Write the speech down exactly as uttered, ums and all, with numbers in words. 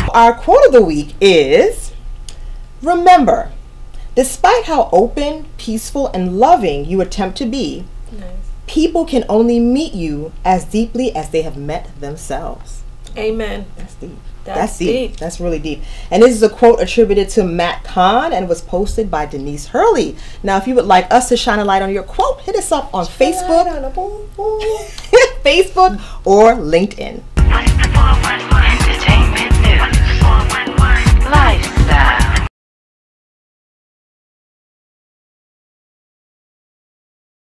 our quote of the week is, remember, despite how open, peaceful, and loving you attempt to be, nice. People can only meet you as deeply as they have met themselves. Amen. That's deep. That's, That's deep. deep. That's really deep. And this is a quote attributed to Matt Kahn and was posted by Denise Hurley. Now, if you would like us to shine a light on your quote, hit us up on shine Facebook, on boom, boom. Facebook, or LinkedIn.